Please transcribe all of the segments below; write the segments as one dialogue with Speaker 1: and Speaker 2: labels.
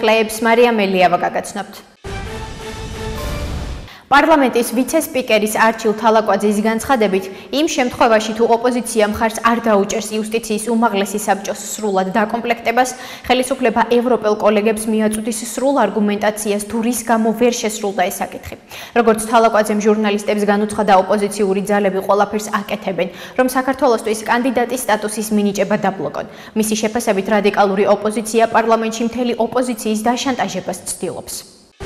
Speaker 1: მოსახლეებს მარია მელიავა გაგაცნობთ. Parlamentis ვიცე-სპიკერის არჩილ თალაკვაძის განცხადებით, იმ შემთხვევაში თუ ოპოზიცია მხარს არ დაუჭერს იუსტიციის უმაღლესი საბჭოს სრულად დაკომპლექტებას, ხელისუფლება ევროპელ კოლეგებს მიაწვდის სრულ არგუმენტაციას თუ რის გამო ვერ შესრულდა ეს საკითხი. Როგორც თალაკვაძემ ჟურნალისტებს განუცხადა, ოპოზიციური ძალები ყველაფერს აკეთებენ, რომ საქართველოსთვის კანდიდატის სტატუსის მინიჭება დაბლოკონ. მისი შეფასებით, რადიკალური ოპოზიცია პარლამენტში მთელი ოპოზიციის დაშანტაჟებას ცდილობს.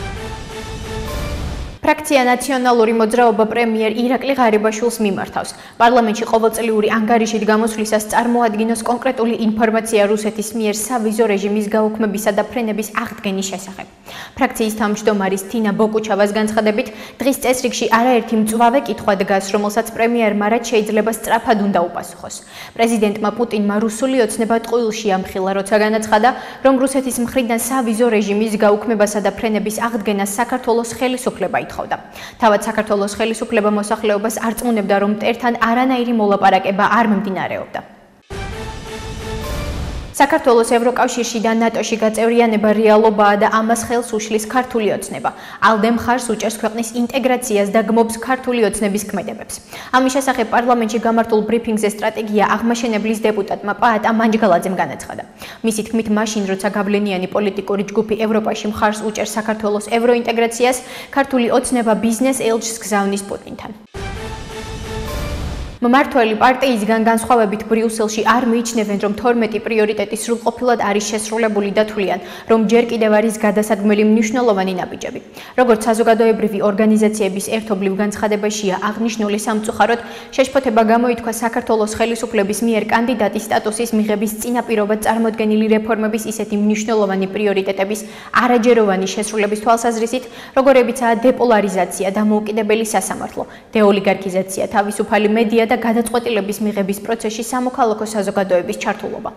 Speaker 1: Ფრაქცია ნაციონალური მოძრაობა პრემიერ ირაკლი ღარიბაშვილს მიმართავს. პარლამენტში ყოველწლიური ანგარიშით გამოსვლისას წარმოადგინოს კონკრეტული ინფორმაცია რუსეთის მიერ სავიზო რეჟიმის გაუქმებისა და ფრენების აღდგენის შესახებ. ფრაქციის თავმჯდომარის თინა ბოკუჩავას განცხადებით, დღის წესრიგში არაერთი მწვავე კითხვა დგას, რომელსაც პრემიერმა რაც შეიძლება სწრაფად უნდა უპასუხოს. პრეზიდენტმა პუტინმა რუსული ოცნება ტყუილში ამხილა, როცა განაცხადა, რომ რუსეთის მხრიდან სავიზო რეჟიმის გაუქმებასა და ფრენების აღდგენას საქართველოს ხელისუფლება ითხოვდა. თავად საქართველოს ხელისუფლება მოსახლეობას არწმუნებდა, რომ მტერთან არანაირი მოლაპარაკება არ მიმდინარეობდა. საქართველოს ევროკავშირში და ნატოში გაწევრიანება რეალობაა და ამას ხელს უშლის ქართული ოცნება. ალდე მხარს უჭერს ქვეყნის ინტეგრაციას და გმობს ქართული ოცნების ქმედებებს. ამის შესახებ პარლამენტში გამართულ ბრიფინგზე სტრატეგია აღმაშენებლის დეპუტატმა პაატა მანჯგალაძემ განაცხადა. მისი თქმით, მაშინ როცა გავლენიანი პოლიტიკური ჯგუფი ევროპაში მხარს უჭერს საქართველოს ევროინტეგრაციას, ქართული ოცნება ბიზნეს ელჩს გზავნის პუტინთან. მმართველი პარტიისგან განსხვავებით ბრიუსელში არ მიიჩნევენ, რომ 12 პრიორიტეტი სრულყოფილად არის შესრულებული და თვლიან, რომ ჯერ კიდევ არის გადასადგმელი მნიშვნელოვანი ნაბიჯები. როგორც საზოგადოებრივი ორგანიზაციების ერთობლივ განცხადებაშია აღნიშნული, სამწუხაროდ შეშფოთება გამოითქვა საქართველოს ხელისუფლების მიერ კანდიდატის სტატუსის მიღების წინაპირობად წარმოდგენილი რეფორმების ისეთი მნიშვნელოვანი პრიორიტეტების არაჯეროვანი შესრულების თვალსაზრისით, როგორებიცაა დეპოლარიზაცია, დამოუკიდებელი სასამართლო, დეოლიგარქიზაცია, თავისუფალი მედია და გადაწყვეტილების მიღების პროცესში სამოქალაქო საზოგადოების ჩართულობა.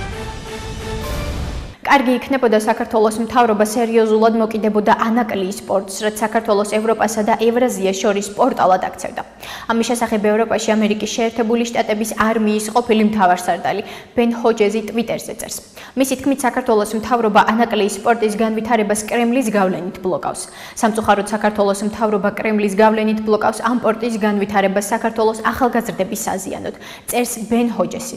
Speaker 1: კარგი იქნებოდა საქართველოს მთავრობა სერიოზულად მოკიდებოდა ანაკლიის სპორტს, რაც საქართველოს ევროპასა და ევრაზიას შორის პორტალად აქცევდა. ამის შესახებ ევროპაში ამერიკის შეერთებული შტატების არმიის ყოფილი მთავარსარდალი ბენ ჰოჯეზი ტვიტერზე წერს. მისი თქმით, საქართველოს მთავრობა ანაკლიის სპორტის განვითარებას კრემლის გავლენით ბლოკავს. სამწუხაროდ საქართველოს მთავრობა კრემლის გავლენით ბლოკავს ამ სპორტის განვითარებას საქართველოს ახალგაზრდების საზიანოდ, წერს ბენ ჰოჯესი.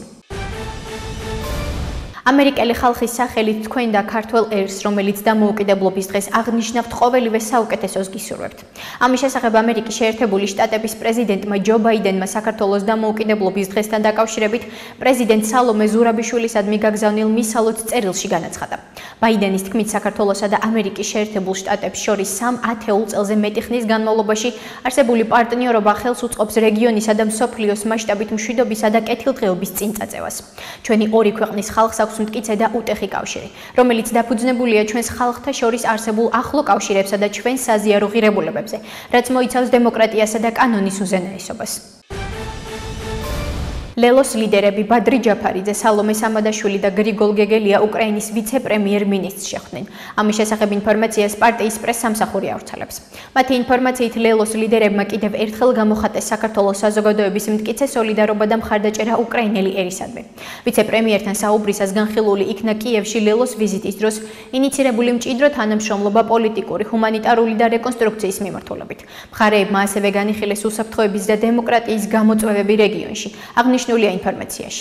Speaker 1: ამერიკელი ხალხის სახელით თქვენ და ქართველ ერს, რომელიც დამოუკიდებლობის დღეს აღნიშნავთ, ყოველივე საუკეთესოს გისურვებთ. ამის შესახებ ამერიკის შეერთებული შტატების პრეზიდენტმა ჯო ბაიდენმა საქართველოს დამოუკიდებლობის დღესთან დაკავშირებით პრეზიდენტ სალომე ზურაბიშვილისადმი გაგზავნილ მისალოც წერილში განაცხადა. ბაიდენის თქმით, საქართველოსა და ამერიკის შეერთებულ შტატებს შორის 3 ათეულ წელზე მეტი ხნის განმავლობაში არსებული პარტნიორობა ხელს უწყობს რეგიონისა და მსოფლიოს მასშტაბით მშვიდობისა და კეთილდღეობის წინწაწევას. ჩვენი ორი ქვეყნის ხალხს აქვს მტკიცე და უტეხი კავშირი, რომელიც დაფუძნებულია ჩვენს ხალხთა შორის არსებულ ახლო კავშირებსა და ჩვენს საზიარო ღირებულებებზე, რაც მოიცავს დემოკრატიასა და კანონის უზენაესობას. ლელოს ლიდერები ბადრი ჯაფარიძე, სალომე სამადაშვილი და გრიგოლ გეგელია უკრაინის ვიცე-პრემიერ-მინისტრს შეხვდნენ. ამის შესახებ ინფორმაციას პარტიის პრეს-სამსახური ავრცელებს. მათი ინფორმაციით, ლელოს ლიდერებმა კიდევ ერთხელ გამოხატეს საქართველოს საზოგადოების მტკიცე სოლიდარობა და მხარდაჭერა უკრაინელი ერისადმი. ვიცე-პრემიერთან საუბრისას განხილული იქნა კიევში ლელოს ვიზიტის დროს ინიცირებული მჭიდრო თანამშრომლობა პოლიტიკური, ჰუმანიტარული და რეკონსტრუქციის მიმართულებით. მხარეებმა ასევე განიხილეს უსაფრთხოების და დემოკრატიის გამოწვევები რეგიონში. აღნიშნულია ინფორმაციაში.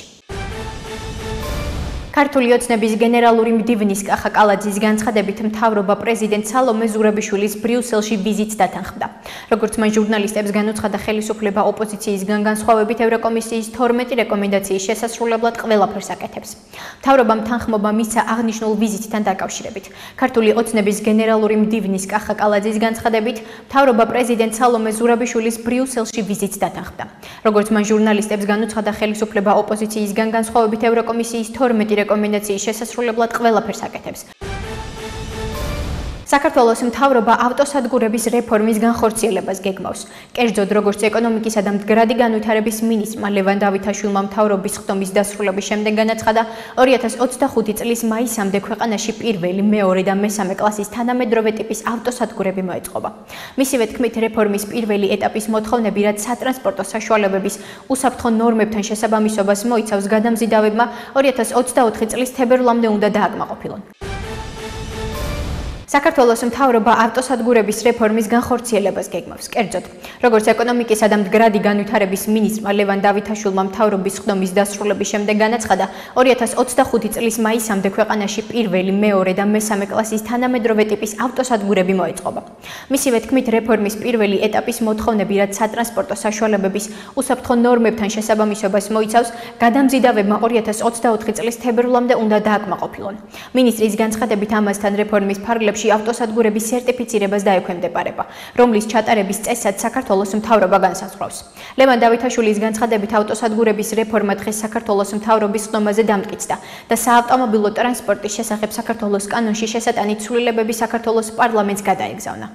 Speaker 1: ქართული ოცნების გენერალური მდივნის კახა კალაძის განცხადებით, მთავრობა პრეზიდენტ სალომე ზურაბიშვილის ბრიუსელში ვიზიტს დათანხმდა. როგორც მან ჟურნალისტებს განუცხადა, ხელისუფლება ოპოზიციისგან განსხვავებით ევროკომისიის 12 რეკომენდაციის შესასრულებლად ყველაფერს აკეთებს. მთავრობამ თანხმობა მისცა აღნიშნულ ვიზიტთან დაკავშირებით. ქართული ოცნების გენერალური მდივნის კახა კალაძის განცხადებით, მთავრობა პრეზიდენტ სალომე ზურაბიშვილის ბრიუსელში ვიზიტს დათანხმდა. როგორც მან ჟურნალისტებს განუცხადა, ხელისუფლება ოპოზიციისგან განსხვავებით ევროკომისიის 12 რეკომენდაციის შესასრულებლად ყველაფერს აკეთებს. საქართველოს მთავრობა ავტოსადგურების რეფორმის განხორციელებას გეგმავს. კერძოდ, როგორც ეკონომიკისა და მდგრადი განვითარების მინისტრმა ლევან დავითაშვილმა მთავრობის ხდომის დასრულების შემდეგ განაცხადა, 2025 წლის მაისამდე ქვეყანაში პირველი, მეორე და მესამე კლასის თანამედროვე ტიპის ავტოსადგურები მოეწყობა. მისივე თქმით, რეფორმის პირველი ეტაპის მოთხოვნები, რაც სატრანსპორტო საშუალებების უსაფრთხო ნორმებთან შესაბამისობას მოიცავს, გადამზიდავებმა 2024 წლის თებერვლამდე უნდა დააკმაყოფილონ. საქართველოს მთავრობა ავტოსადგურების რეფორმის განხორციელებას გეგმავს. კერძოდ, როგორც ეკონომიკისა და მდგრადი განვითარების მინისტრმა ლევან დავითაშვილმა მთავრობის ხდომის დასრულების შემდეგ განაცხადა, 2025 წლის მაისამდე ქვეყანაში პირველი, მეორე და მესამე კლასის თანამედროვე ტიპის ავტოსადგურები მოეწყობა. მისივე თქმით, რეფორმის პირველი ეტაპის მოთხოვნები, რაც სატრანსპორტო საშუალებების უსაფრთხო ნორმებთან შესაბამისობას მოიცავს, გადამზიდავებმა 2024 წლის თებერვლამდე უნდა დააკმაყოფილონ. მინისტრის განცხადებით, ამასთან რეფორმის ფარგლებში ავტოსადგურების სერტიფიცირებას დაექვემდებარება, რომლის ჩატარების წესად საქართველოს მთავრობა განსაზღვრავს. ლევან დავითაშვილის განცხადებით, ავტოსადგურების რეფორმა დღეს საქართველოს მთავრობის ხდომაზე დამტკიცდა და საავტომობილო ტრანსპორტის შესახებ საქართველოს კანონში შესატანით ცვლილებები საქართველოს პარლამენტს გადაეგზავნა.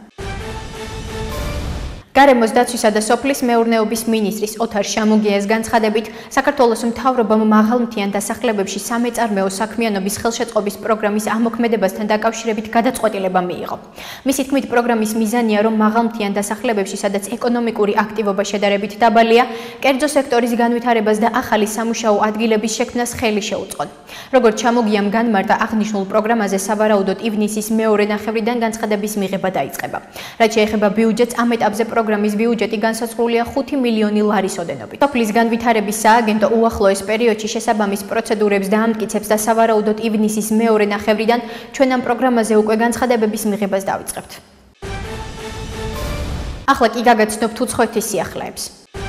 Speaker 1: გარემოს დაცვისა და სოფლის მეურნეობის მინისტრის ოთარ შამუგიას განცხადებით, საქართველოს მთავრობამ მაღალმთიან დასახლებებში სამეწარმეო საქმიანობის ხელშეწყობის პროგრამის ამოქმედებასთან დაკავშირებით გადაწყვეტილება მიიღო. მისი თქმით, პროგრამის მიზანია, რომ მაღალმთიან დასახლებებში, სადაც ეკონომიკური აქტივობა შედარებით დაბალია, კერძო სექტორის განვითარებას და ახალი სამუშაო ადგილების შექმნას ხელი შეუწყონ. როგორც შამუგიამ განმარტა, აღნიშნულ პროგრამაზე სავარაუდოდ ივნისის მეორე ნახევრიდან განცხადების მიღება დაიწყება. რაც შეეხება ბიუჯეტს, ამ ეტაპზე პროგრამის ბიუჯეტი განსაზღვრულია 5 მილიონი ლარის ოდენობით. სოფლის განვითარების სააგენტო უახლოეს პერიოდში შესაბამის პროცედურებს დაამტკიცებს და სავარაუდოდ ივნისის მეორე ნახევრიდან ჩვენ ამ პროგრამაზე უკვე განცხადებების მიღებას დავიწყებთ. ახლა კი გაგაცნობთ უცხოეთის სიახლეებს.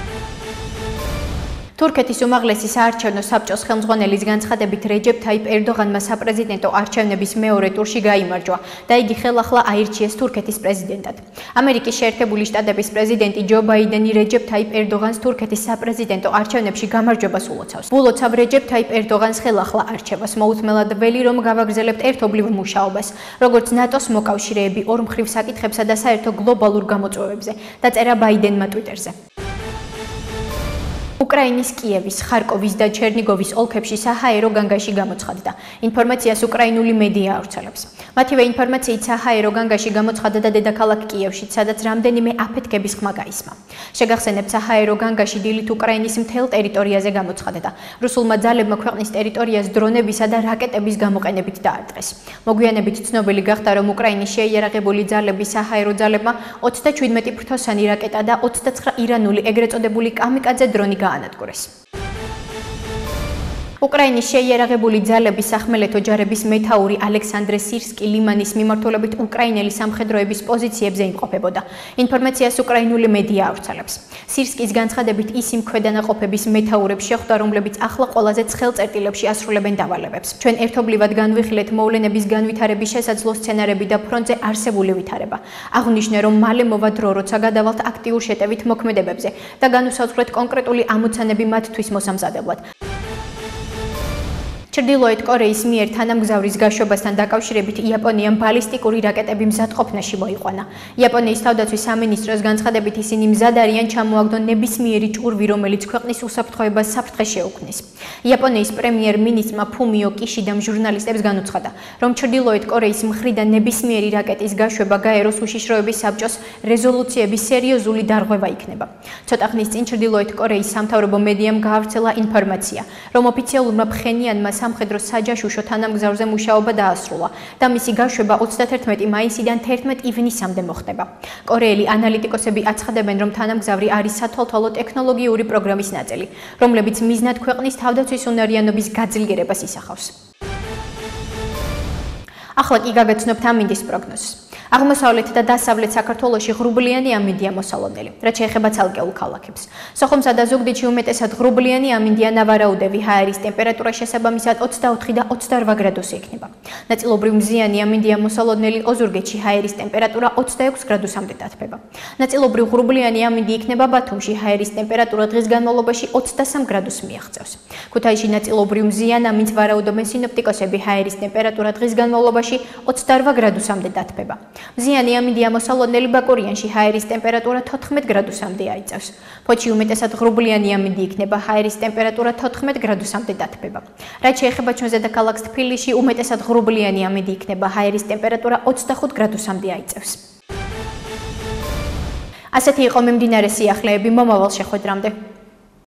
Speaker 1: თურქეთის უმაღლესი საარჩევნო საბჭოს ხელმძღვანელის განცხადებით, რეჯეფ თაიპ ერდოღანმა საპრეზიდენტო არჩევნების მეორე ტურში გაიმარჯვა და იგი ხელახლა აირჩიეს თურქეთის პრეზიდენტად. ამერიკის შეერთებული შტატების პრეზიდენტი ჯო ბაიდენი რეჯეფ თაიპ ერდოღანს თურქეთის საპრეზიდენტო არჩევნებში გამარჯვებას ულოცავს. ულოცავ რეჯეფ თაიპ ერდოღანს ხელახლა არჩევას, მოუთმელად ველი, რომ გავაგრძელებთ ერთობლივ მუშაობას, როგორც ნატოს მოკავშირეები ორმხრივ საკითხებსა და საერთო გლობალურ გამოწვევებზე, დაწერა ბაიდენმა ტვიტერზე. უკრაინის კიევის, ხარკოვის და ჩერნიგოვის ოლქებში საჰაერო განგაში გამოცხადდა. ინფორმაციას უკრაინული მედია ავრცელებს. მათივე ინფორმაციით საჰაერო განგაში გამოცხადდა და დედაქალაქ კიევში, სადაც რამდენიმე აფეთქების ხმა გაისმა. შეგახსენებთ, საჰაერო განგაში დილით უკრაინის მთელ ტერიტორიაზე გამოცხადდა. რუსულმა ძალებმა ქვეყნის ტერიტორიას დრონებისა და რაკეტების გამოყენებით დაარტყეს. მოგვიანებით ცნობილი გახდა, რომ უკრაინის შეიარაღებული ძალების საჰაერო ძალებმა 37 ფრთოსანი რაკეტა და 29 ირანული ეგრეთ წოდებული კამიკაძე დრონი გაანადგურეს. უკრაინის შეიარაღებული ძალების სახმელეთო ჯარების მეთაური ალექსანდრე სირსკი ლიმანის მიმართულებით უკრაინელი სამხედროების პოზიციებზე იმყოფებოდა. ინფორმაციას უკრაინული მედია ავრცელებს. სირსკის განცხადებით, ის იმ ქვედანაყოფების მეთაურებს შეხვდა, რომლებიც ახლა ყველაზე ცხელ წერტილებში ასრულებენ დავალებებს. ჩვენ ერთობლივად განვიხილეთ მოვლენების განვითარების შესაძლო სცენარები და ფრონტზე არსებული ვითარება. აღვნიშნე, რომ მალე მოვა დრო, როცა გადავალთ აქტიურ შეტევით მოქმედებებზე და განუსაზღვრეთ კონკრეტული ამოცანები მათთვის მოსამზადებლად. ჩრდილოეთ კორეის მიერ თანამგზავრის გაშვებასთან დაკავშირებით იაპონიამ ბალისტიკური რაკეტები მზადყოფნაში მოიყვანა. იაპონიის თავდაცვის სამინისტროს განცხადებით, ისინი მზად არიან ჩამოაგდონ ნებისმიერი ჭურვი, რომელიც ქვეყნის უსაფრთხოებას საფრთხეს შეუქმნის. იაპონიის პრემიერ-მინისტრმა ფუმიო კიშიდამ ჟურნალისტებს განუცხადა, რომ ჩრდილოეთ კორეის მხრიდან ნებისმიერი რაკეტის გაშვება გაეროს უშიშროების საბჭოს რეზოლუციების სერიოზული დარღვევა იქნება. ცოტა ხნის წინ ჩრდილოეთ კორეის სამთავრობო მედიამ გაავრცელა ინფორმაცია, რომ ოფიციალურმა ფხენიანმა სამხედრო საჯაშუშო თანამგზავრზე მუშაობა დაასრულა და მისი გაშვება 31 მაისიდან 11 ივნისამდე მოხდება. კორეელი ანალიტიკოსები აცხადებენ, რომ თანამგზავრი არის სათვალთვალო ტექნოლოგიური პროგრამის ნაწილი, რომლებიც მიზნად ქვეყნის თავდაცვის უნარიანობის გაძლიერებას ისახავს. ახლა კი გაგაცნობთ ამინდის პროგნოზს. აღმოსავლეთ და დასავლეთ საქართველოში ღრუბლიანი ამინდია მოსალოდნელი, რაც შეეხება ცალკეულ ქალაქებს. სოხუმსა და ზუგდიდში უმეტესად ღრუბლიანი ამინდია, ნავარაუდევი, ჰაერის ტემპერატურა შესაბამისად 24 და 28 გრადუსი იქნება. ნაწილობრივ მზიანი ამინდია მოსალოდნელი, ოზურგეთში ჰაერის ტემპერატურა 26 გრადუსამდე დათბება. ნაწილობრივ ღრუბლიანი ამინდი იქნება ბათუმში, ჰაერის ტემპერატურა დღის განმავლობაში 23 გრადუსს მიაღწევს. ქუთაისში ნაწილობრივ მზიან ამინდს ვარაუდობენ სინოპტიკოსები, ჰაერის ტემპერატურა დღის განმავლობაში 28 გრადუსამდე დათბება. მზიანი ამინდია მოსალოდნელი, ბაკურიანში ჰაერის ტემპერატურა 14 გრადუსამდე აიწევს. ფოთში უმეტესად ღრუბლიანი ამინდი იქნება, ჰაერის ტემპერატურა 14 გრადუსამდე დათბება. რაც შეეხება ჩვენს დედაქალაქს თბილისში, უმეტესად ღრუბლიანი ამინდი იქნება, ჰაერის ტემპერატურა 25 გრადუსამდე აიწევს. ასეთი იყო მიმდინარე სიახლეები, მომავალ შეხვედრამდე.